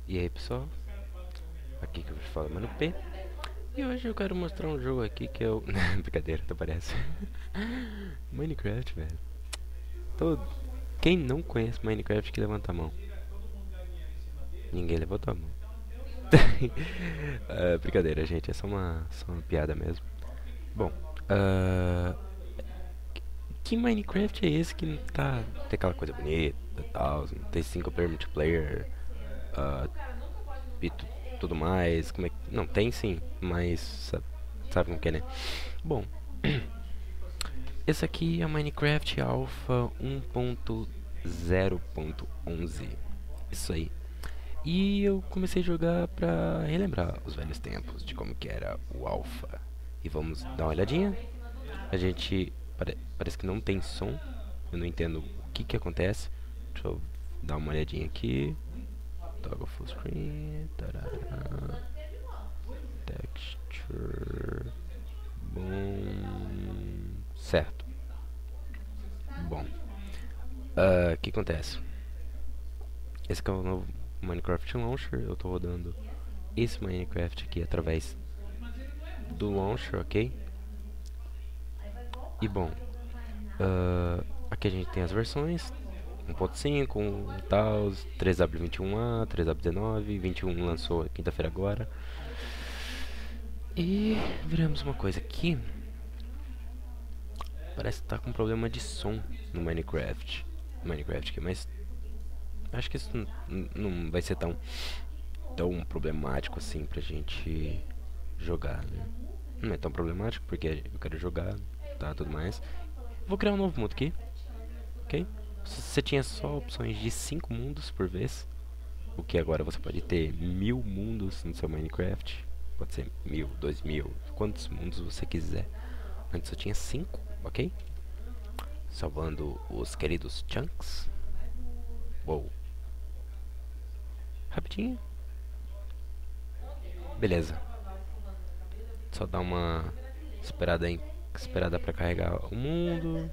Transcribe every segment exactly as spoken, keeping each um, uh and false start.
E aí pessoal, aqui que eu vos falo Mano P. E hoje eu quero mostrar um jogo aqui que é o... Brincadeira, até parece. Minecraft, velho. Todo... Quem não conhece Minecraft que levanta a mão. Ninguém levantou a mão. uh, brincadeira, gente, é só uma, só uma piada mesmo. Bom, uh, que Minecraft é esse que não tá... Tem aquela coisa bonita e tal, não tem single player multiplayer, uh, e tu- tudo mais, como é que... Não, tem sim, mas sabe, sabe como que é, né? Bom, esse aqui é o Minecraft Alpha um ponto zero ponto onze. Isso aí. E eu comecei a jogar pra relembrar os velhos tempos de como que era o Alpha. E vamos dar uma olhadinha. A gente... pare- parece que não tem som. Eu não entendo o que que acontece. Deixa eu dar uma olhadinha aqui. Toggle full screen. Tarará. Texture. Bom. Certo. Bom. Ah, o que acontece? Esse aqui é o novo Minecraft Launcher. Eu tô rodando esse Minecraft aqui através do Launcher, ok? E bom, ah, aqui a gente tem as versões um ponto cinco, um tal, três W vinte e um A, três W dezenove, vinte e um lançou quinta-feira agora. E veremos uma coisa aqui. Parece que tá com problema de som no Minecraft. Minecraft aqui, mas acho que isso n- n- não vai ser tão, tão problemático assim pra gente jogar, né? Não é tão problemático porque eu quero jogar, tá, tudo mais. Vou criar um novo mundo aqui, ok? Você tinha só opções de cinco mundos por vez, o que agora você pode ter mil mundos no seu Minecraft. Pode ser mil, dois mil, quantos mundos você quiser. Antes eu tinha cinco, ok? Salvando os queridos chunks. Uou. Rapidinho. Beleza. Só dar uma esperada em, esperada para carregar o mundo.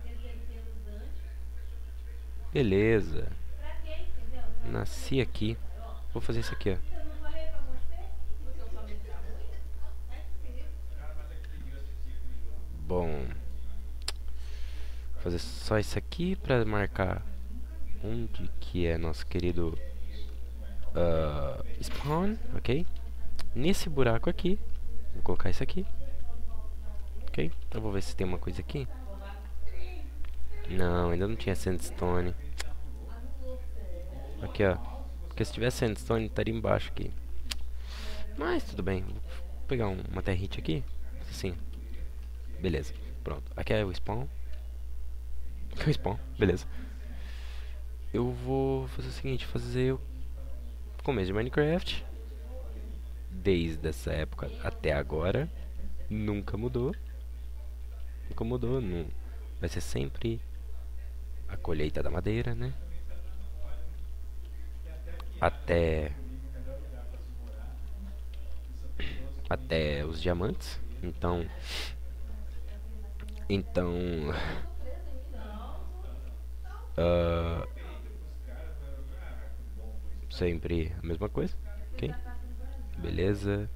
Beleza. Nasci aqui. Vou fazer isso aqui, ó. Bom, vou fazer só isso aqui para marcar onde que é nosso querido uh, spawn, ok? Nesse buraco aqui, vou colocar isso aqui, ok? Eu vou ver se tem uma coisa aqui. Não, ainda não tinha sandstone. Aqui, ó. Porque se tivesse sandstone, estaria embaixo aqui. Mas tudo bem. Vou pegar um, uma territe aqui. Assim. Beleza. Pronto. Aqui é o spawn. Aqui é o spawn. Beleza. Eu vou fazer o seguinte. Fazer o começo de Minecraft. Desde essa época até agora. Nunca mudou. Nunca mudou. Não. Vai ser sempre a colheita da madeira, né? Até... Até os diamantes. Então... Então... Uh, sempre a mesma coisa, ok? Beleza.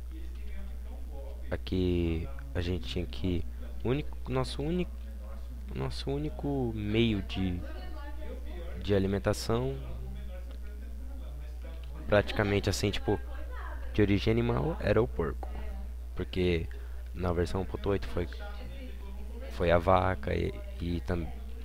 Aqui a gente tinha que único, nosso único, nosso único meio de de alimentação, praticamente assim, tipo, de origem animal era o porco, porque na versão um ponto oito foi foi a vaca e e, tam,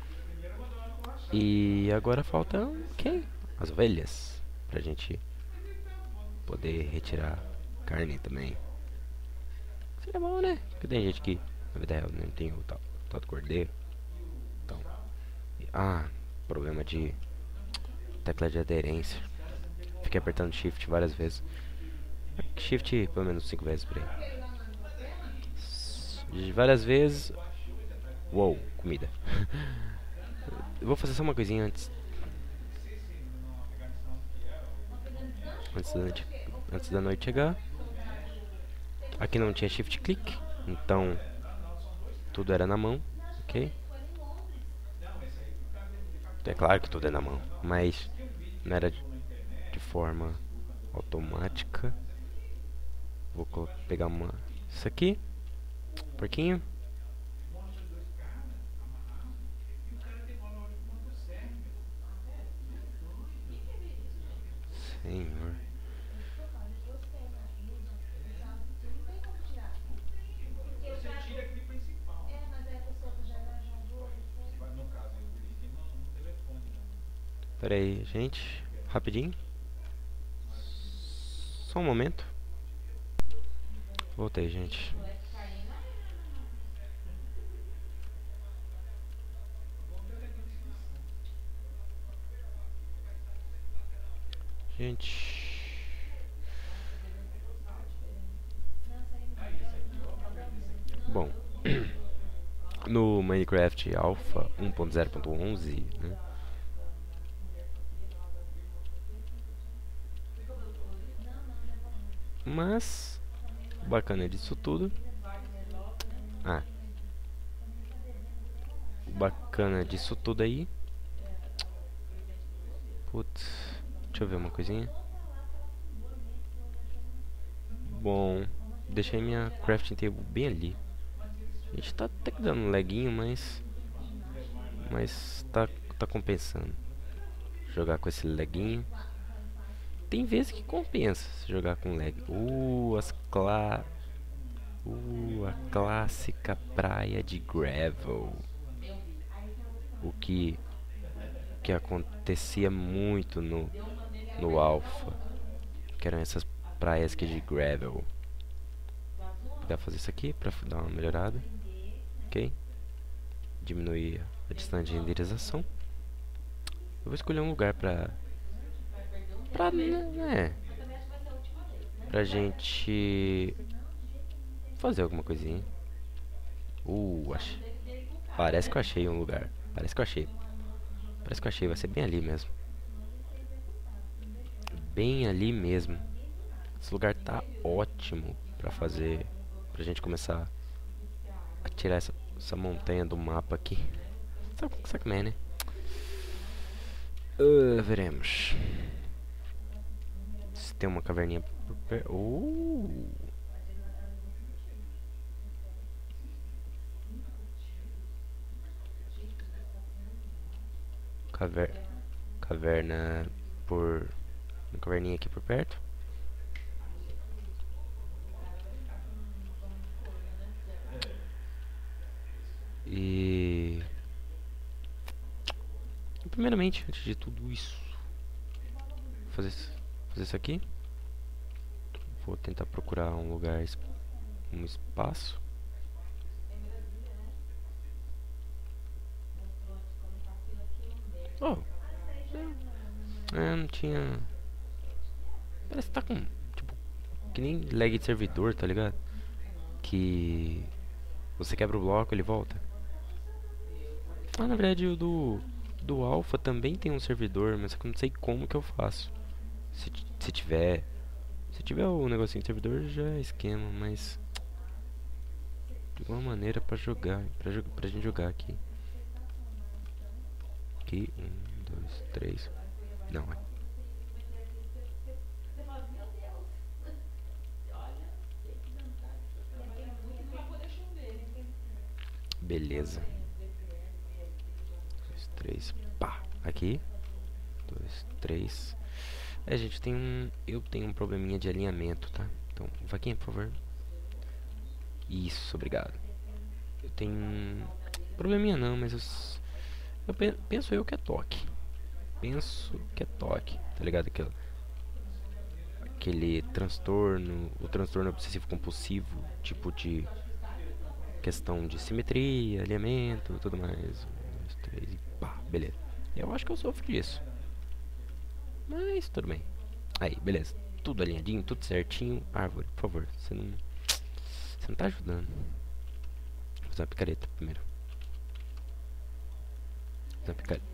e agora falta quem? As ovelhas, pra gente poder retirar carne também. Seria bom, né? Porque tem gente que na vida real não tem o tal, tal do cordeiro. Então, ah, problema de tecla de aderência. Fiquei apertando shift várias vezes. Shift pelo menos cinco vezes por aí. Várias vezes. Uou, comida. Eu vou fazer só uma coisinha antes. Antes da noite, antes da noite chegar. Aqui não tinha shift click. Então tudo era na mão. Ok? É claro que tudo é na mão. Mas não era de, de forma automática. Vou pegar uma... Isso aqui. Porquinho. Senhor. Pera aí, gente. Rapidinho. Só um momento. Voltei, gente. Gente. Bom. No Minecraft Alpha um ponto zero ponto onze, né? Mas o bacana disso tudo. Ah. O bacana disso tudo aí. Putz. Deixa eu ver uma coisinha. Bom, deixei minha crafting table bem ali. A gente tá até que dando um laguinho, mas mas tá, tá compensando jogar com esse laguinho. Tem vezes que compensa jogar com lag. Uh, as clá uh, a clássica praia de gravel. O que que acontecia muito no no alpha, que eram essas praias aqui de gravel. Dá pra fazer isso aqui pra dar uma melhorada. Ok? Diminuir a distância de renderização. Eu vou escolher um lugar pra... Pra, né? Pra gente... fazer alguma coisinha. Uh, achei. Parece que eu achei um lugar. Parece que eu achei. Parece que eu achei. Vai ser bem ali mesmo. Bem ali mesmo. Esse lugar tá ótimo pra fazer... Pra gente começar a tirar essa, essa montanha do mapa aqui. Sabe, sabe como é, né? Uh, veremos. Se tem uma caverninha por perto. Uh. Caver... Caverna por... Uma caverninha aqui por perto. E... Primeiramente, antes de tudo isso, vou fazer, fazer isso aqui. Vou tentar procurar um lugar, um espaço. Oh, é, não tinha... Parece que tá com, tipo, que nem lag de servidor, tá ligado? Que você quebra o bloco, ele volta. Ah, na verdade o do, do Alpha também tem um servidor, mas eu não sei como que eu faço. Se, se tiver... Se tiver o negocinho de servidor já é esquema, mas... De alguma maneira pra jogar, pra, jo pra gente jogar aqui. Aqui, um, dois, três... Não, é... Beleza. Dois, três, pá. Aqui. Dois, três. É, gente, tem um... Eu tenho um probleminha de alinhamento, tá? Então, vaquinha, por favor. Isso, obrigado. Eu tenho um... Probleminha não, mas eu... Eu pe penso eu que é toque. Penso que é toque, tá ligado? Aquele, aquele transtorno... O transtorno obsessivo compulsivo. Tipo de... Questão de simetria, alinhamento, tudo mais. Um, dois, três e pá, beleza. Eu acho que eu sofro disso. Mas tudo bem. Aí, beleza. Tudo alinhadinho, tudo certinho. Árvore, por favor. Você não. Você não tá ajudando. Vou fazer uma picareta primeiro. Fazer uma picareta.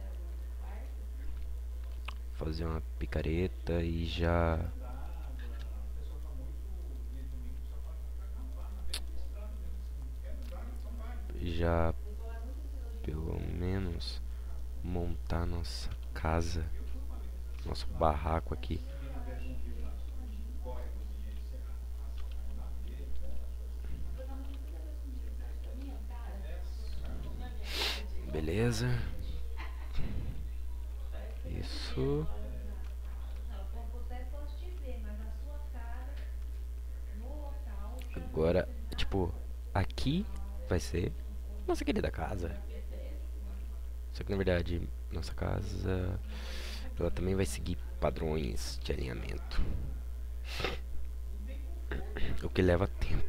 Fazer uma picareta e já. Já pelo menos montar nossa casa, nosso barraco aqui. Beleza. Isso. Agora, tipo, aqui vai ser nossa querida casa. Só que na verdade, nossa casa, ela também vai seguir padrões de alinhamento, o que leva tempo.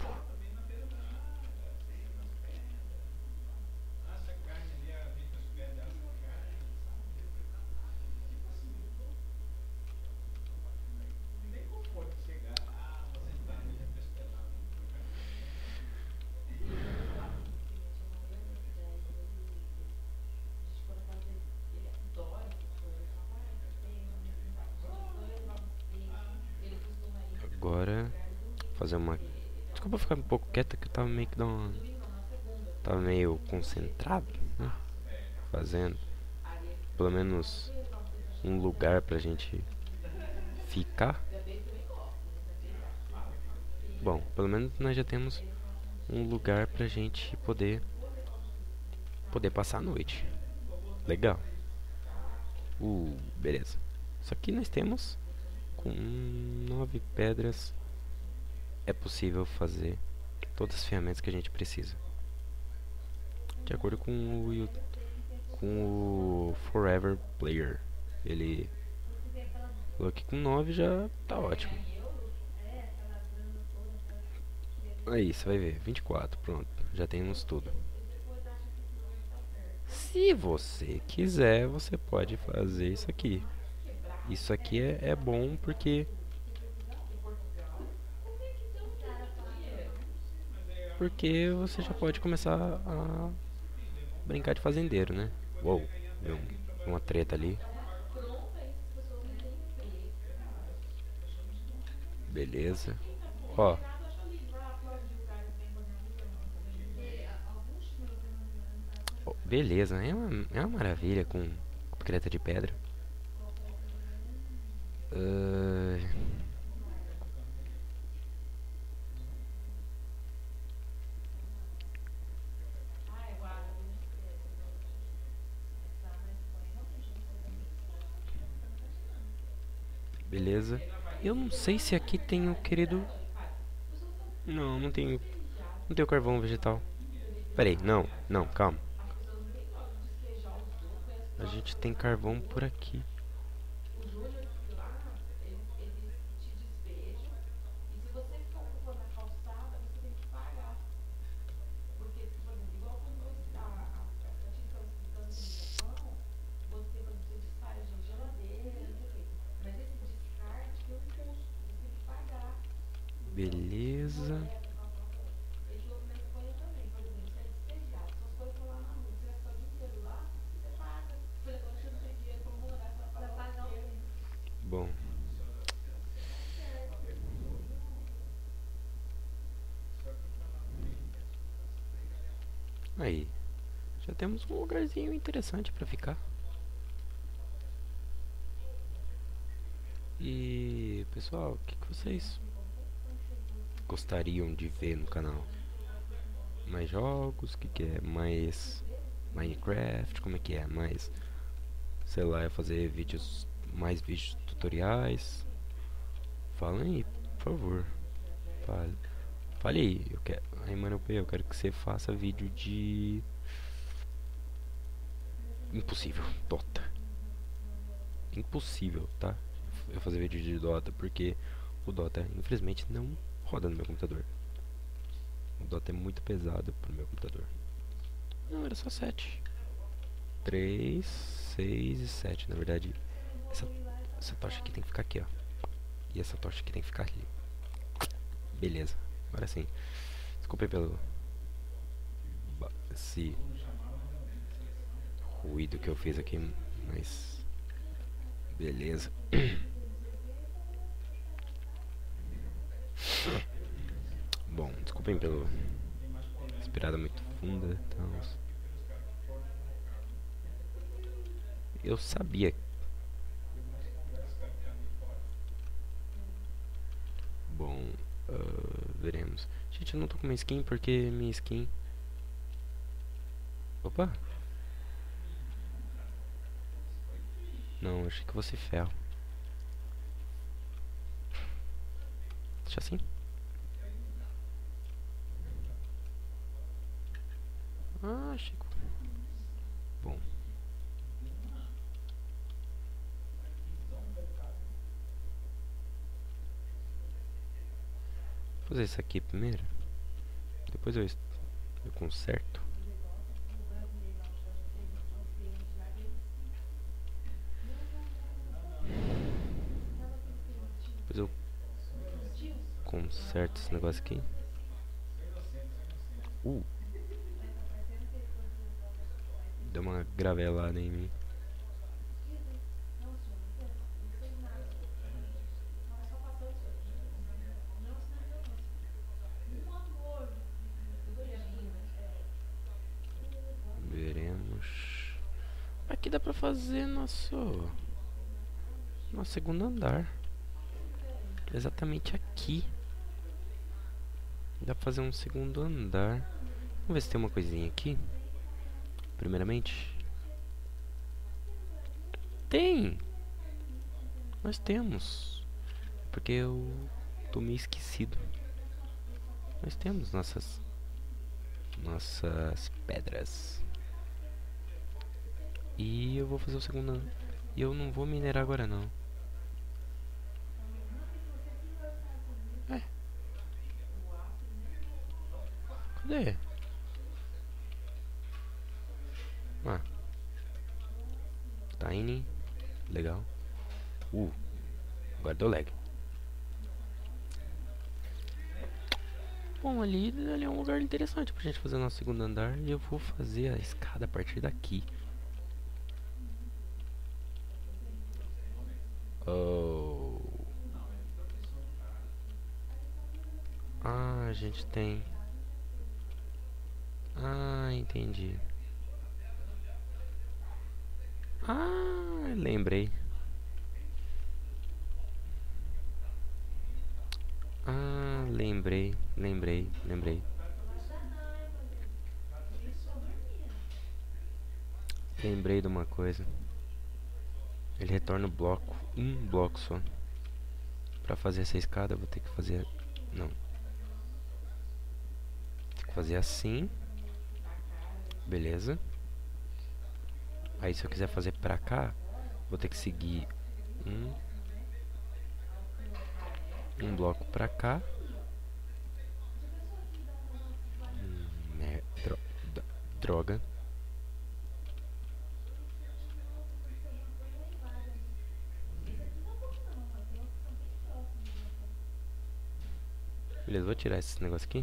Agora, fazer uma. Desculpa ficar um pouco quieta que eu tava meio que dando uma. Tava meio concentrado, né? Fazendo pelo menos um lugar pra gente ficar. Bom, pelo menos nós já temos um lugar pra gente poder poder passar a noite. Legal. Uh, beleza. Só que nós temos com nove pedras é possível fazer todas as ferramentas que a gente precisa. De acordo com o com o Forever Player, ele falou que com nove já tá ótimo. Aí, você vai ver, vinte e quatro, pronto, já temos tudo. Se você quiser, você pode fazer isso aqui. Isso aqui é, é bom porque porque você já pode começar a brincar de fazendeiro, né? Uou, deu uma treta ali. Beleza. Ó, ó, beleza, é uma, é uma maravilha com creta de pedra. Uh, beleza. Eu não sei se aqui tem o querido. Não, não tenho. Não tenho carvão vegetal. Peraí, não, não, calma. A gente tem carvão por aqui. Beleza. Bom. Aí. Já temos um lugarzinho interessante pra ficar. E pessoal, o que, que vocês gostariam de ver no canal? Mais jogos? O que, que é? Mais Minecraft? Como é que é? Mais, sei lá, é fazer vídeos, mais vídeos tutoriais? Falem aí, por favor. Fale, fale aí. Eu quero, aí, mano, eu quero que você faça vídeo de impossível, Dota. Impossível, tá? Eu fazer vídeo de Dota porque o Dota infelizmente não roda no meu computador. O Dota é muito pesado pro meu computador. Não, era só sete. três, seis e sete. Na verdade, essa, essa tocha aqui tem que ficar aqui, ó. E essa tocha aqui tem que ficar ali. Beleza, agora sim. Desculpe pelo esse ruído que eu fiz aqui, mas beleza. Bom, desculpem pelo inspirada muito funda, então eu sabia. Bom, uh, veremos. Gente, eu não tô com minha skin porque minha skin. Opa! não, achei que você ferro. Deixa assim. Ah, Chico. Bom. Vou fazer isso aqui primeiro. Depois eu, eu conserto. Depois eu conserto esse negócio aqui. Uh. Deu uma gravelada em mim. Veremos. Aqui dá pra fazer nosso nosso segundo andar. Exatamente aqui. Dá pra fazer um segundo andar. Vamos ver se tem uma coisinha aqui. Primeiramente. Tem! Nós temos. Porque eu tô meio esquecido. Nós temos nossas nossas pedras. E eu vou fazer o segundo andar. E eu não vou minerar agora não. É. Cadê? Ah. Tiny. Legal. Uh. Agora deu lag. Bom, ali, ali é um lugar interessante pra gente fazer o nosso segundo andar. E eu vou fazer a escada a partir daqui. Oh. Ah, a gente tem. Ah, entendi. Ah, lembrei. Ah, lembrei, lembrei, lembrei. Lembrei de uma coisa. Ele retorna o bloco, um bloco só. Pra fazer essa escada eu vou ter que fazer... Não. Tem que fazer assim. Beleza. Aí se eu quiser fazer pra cá, vou ter que seguir um... Um bloco pra cá. Hum, é, dro droga. Beleza, vou tirar esse negócio aqui.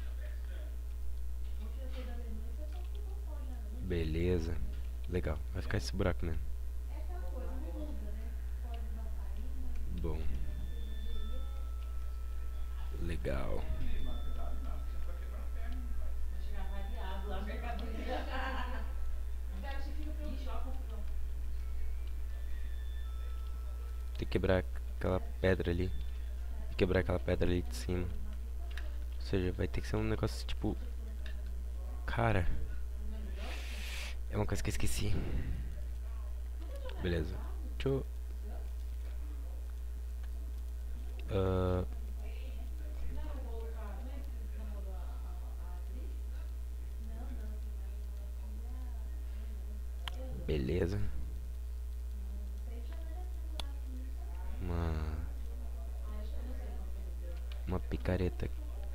Beleza. Legal, vai ficar esse buraco mesmo. Bom. Legal. Tem que quebrar aquela pedra ali. Tem que quebrar aquela pedra ali de cima. Ou seja, vai ter que ser um negócio tipo... Cara... É uma coisa que eu esqueci. Beleza. Deixa eu... Uh... Beleza. Uma... Uma picareta.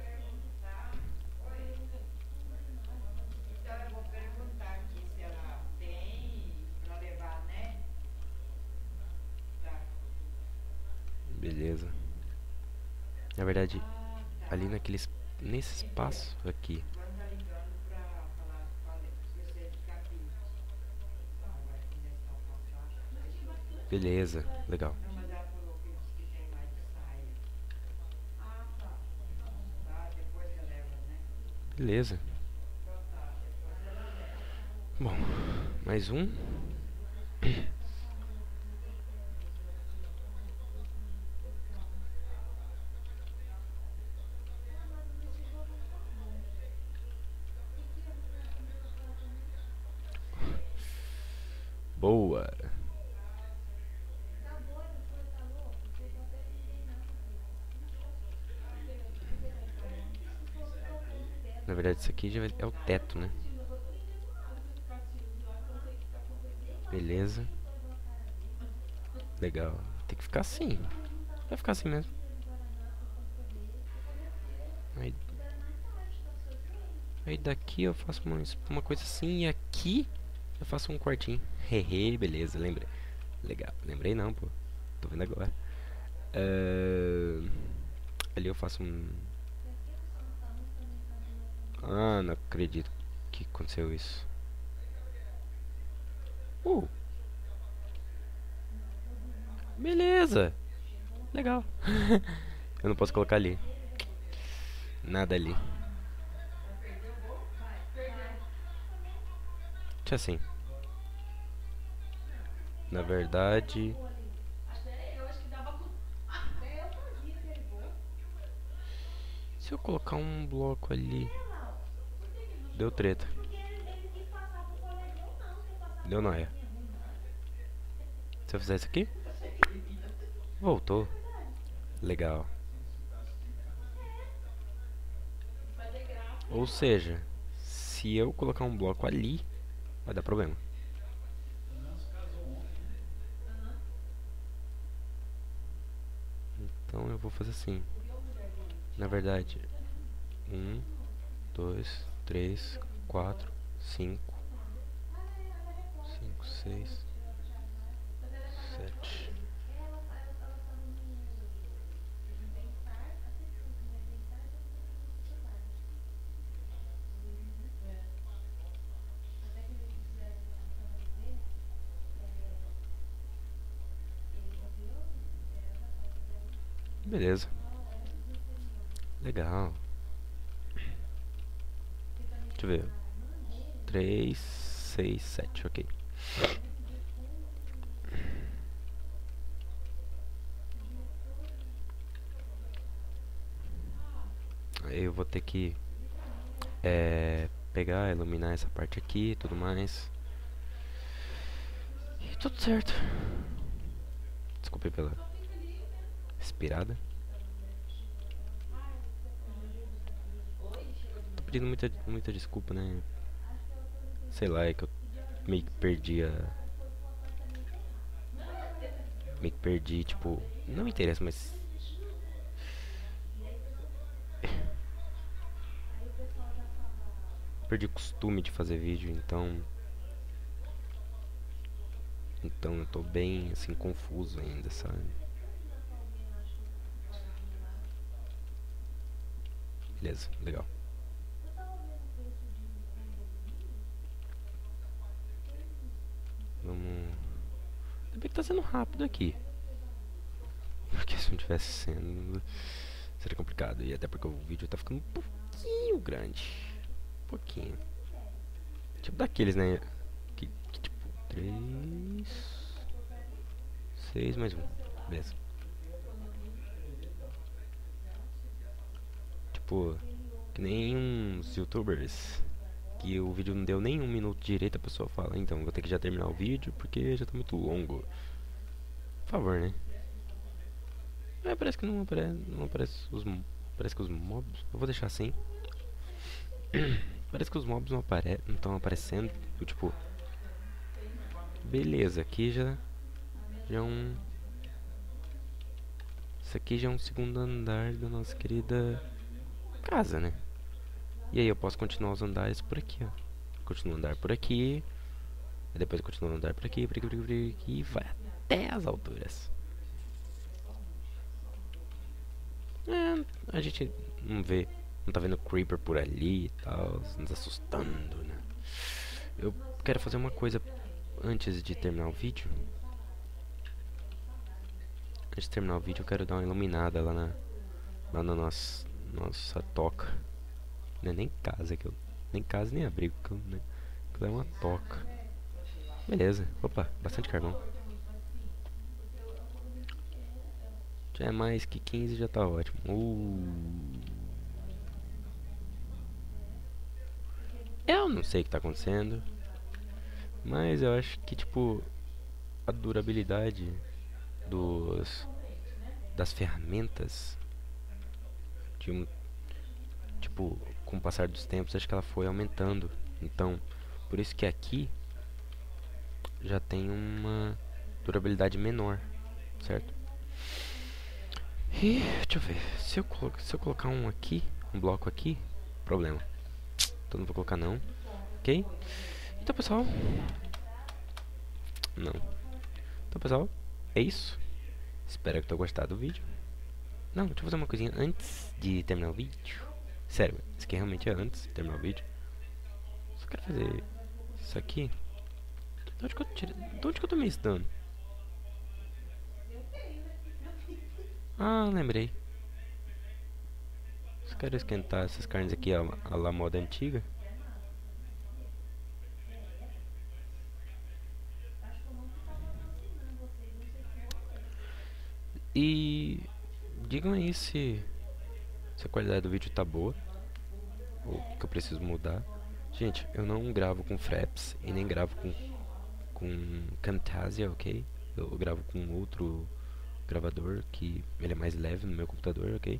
Beleza. Na verdade, ali naquele... Nesse espaço aqui. Beleza, legal. Beleza. Bom, mais um. Boa. verdade, isso aqui já vai- é o teto, né? Beleza. Legal. Tem que ficar assim. Vai ficar assim mesmo. Aí, aí daqui eu faço uma, uma coisa assim. E aqui eu faço um quartinho. Hehe, beleza, lembrei. Legal. Lembrei não, pô. Tô vendo agora. Ah, ali eu faço um. Ah, não acredito que aconteceu isso. Uh, beleza. Legal. Eu não posso colocar ali. Nada ali. Deixa assim. Na verdade. Se eu colocar um bloco ali. Deu treta. Deu nóia. Se eu fizer isso aqui. Voltou. Legal. Ou seja, se eu colocar um bloco ali, vai dar problema. Então eu vou fazer assim. Na verdade, um, dois, três, quatro, cinco, cinco, seis, sete. Beleza. Legal. Deixa eu ver. Três, seis, sete, ok. Aí eu vou ter que é, pegar, iluminar essa parte aqui e tudo mais. E tudo certo. Desculpe pela respirada. Tô pedindo muita, muita desculpa, né? Sei lá, é que eu meio que perdi a. Meio que perdi, tipo. Não me interessa, mas. Perdi o costume de fazer vídeo, então. Então eu tô bem, assim, confuso ainda, sabe? Beleza, legal. Vamos. Ainda bem que tá sendo rápido aqui. Porque se não tivesse sendo. Seria complicado. E até porque o vídeo tá ficando um pouquinho grande. Um pouquinho. Tipo daqueles, né? Que, que tipo. Três. Seis mais um. Beleza. Tipo. Que nem uns youtubers. Que o vídeo não deu nem um minuto direito, a pessoa fala, então vou ter que já terminar o vídeo porque já tá muito longo. Por favor, né? É, parece que não aparece, não aparece os parece que os mobs. Eu vou deixar assim. Parece que os mobs não apare não estão aparecendo. Eu, tipo, beleza, aqui já já é um isso aqui já é um segundo andar da nossa querida casa, né? E aí eu posso continuar os andares por aqui, ó. Continuo a andar por aqui. E depois eu continuo a andar por aqui, por aqui, por aqui, por aqui. E vai até as alturas. É, a gente não vê, não tá vendo Creeper por ali e tal, nos assustando, né? Eu quero fazer uma coisa antes de terminar o vídeo. Antes de terminar o vídeo, eu quero dar uma iluminada lá na, lá na nossa, nossa toca. Não é nem casa, que eu, nem casa nem abrigo, que eu, né? Que é uma toca. Beleza, opa, bastante carvão. Já é mais que quinze, já tá ótimo. Uh. Eu não sei o que tá acontecendo, mas eu acho que, tipo, a durabilidade dos das ferramentas de um, tipo, com o passar dos tempos, acho que ela foi aumentando. Então, por isso que aqui já tem uma durabilidade menor, certo? E deixa eu ver, se eu, se eu colocar um aqui, um bloco aqui, problema. Então não vou colocar não, ok? Então pessoal, não. Então pessoal, é isso. Espero que tenham gostado do vídeo. Não, deixa eu fazer uma coisinha antes de terminar o vídeo. Sério, isso aqui realmente é antes de terminar o vídeo. Só quero fazer isso aqui. De onde que eu, tirei, de onde que eu tomei esse dano? Ah, lembrei. Só quero esquentar essas carnes aqui a, a la moda antiga. E digam aí se, se a qualidade do vídeo tá boa ou que eu preciso mudar. Gente, eu não gravo com Fraps e nem gravo com, com Camtasia, ok? Eu gravo com outro gravador que ele é mais leve no meu computador, ok?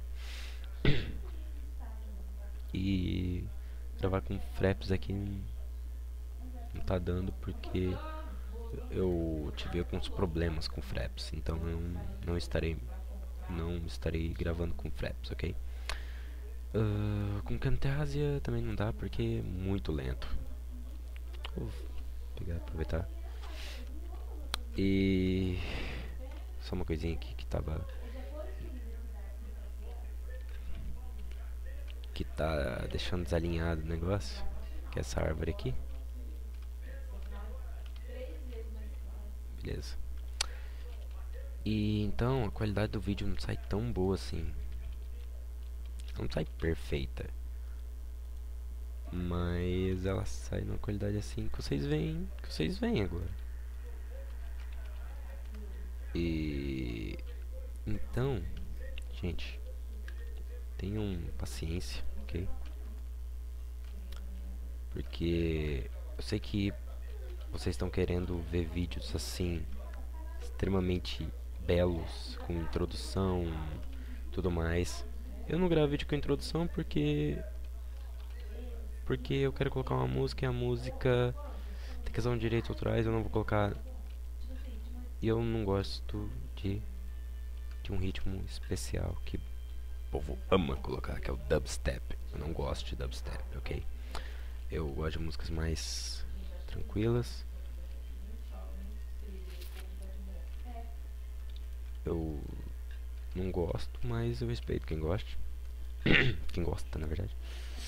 E gravar com Fraps aqui não tá dando porque eu tive alguns problemas com Fraps, então eu não estarei não estarei gravando com Fraps, ok? Uh, com Camtasia também não dá porque é muito lento. Vou pegar, aproveitar. E só uma coisinha aqui que tava que tá deixando desalinhado o negócio, que é essa árvore aqui. Beleza. E então a qualidade do vídeo não sai tão boa assim. Não sai perfeita, mas ela sai numa qualidade assim que vocês veem, que vocês veem agora. E então, gente, tenham paciência, ok? Porque eu sei que vocês estão querendo ver vídeos assim extremamente belos, com introdução, tudo mais. Eu não gravo vídeo com introdução porque porque eu quero colocar uma música e a música tem questão de direitos autorais, eu não vou colocar. E eu não gosto de de um ritmo especial que o povo ama colocar, que é o dubstep. Eu não gosto de dubstep, ok? Eu gosto de músicas mais tranquilas. Eu não gosto, mas eu respeito quem gosta. Quem gosta, na verdade.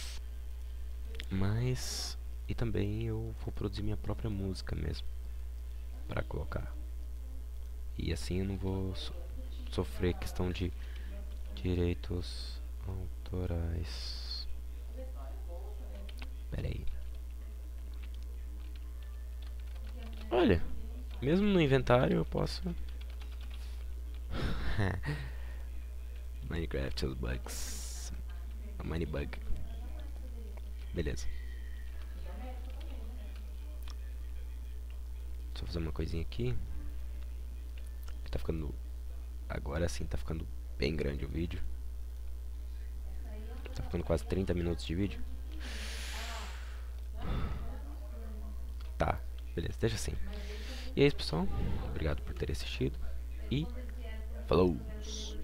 Mas e também eu vou produzir minha própria música mesmo para colocar. E assim eu não vou so sofrer questão de direitos autorais. Pera aí. Olha, mesmo no inventário eu posso. Minecraft, os bugs. A Minebug. Beleza. Deixa eu fazer uma coisinha aqui. Que tá ficando. Agora sim tá ficando bem grande o vídeo. Tá ficando quase trinta minutos de vídeo. Tá, beleza, deixa assim. E é isso, pessoal. Obrigado por ter assistido. E falou!